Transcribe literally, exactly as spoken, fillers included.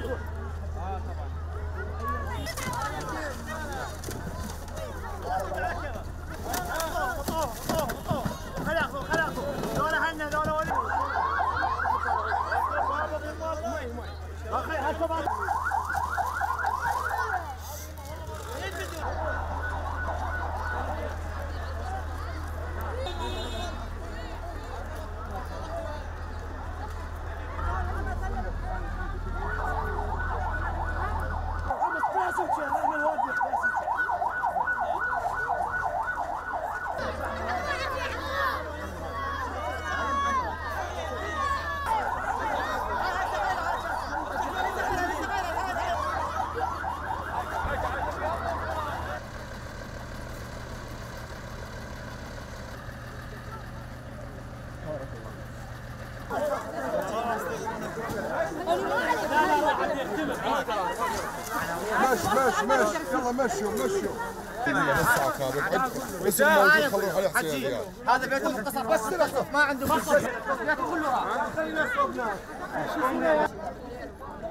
ماشي ماشي ماشي يلا مشوا مشوا. بس هذا بيته مختصر بس ما عنده بيته كله راح.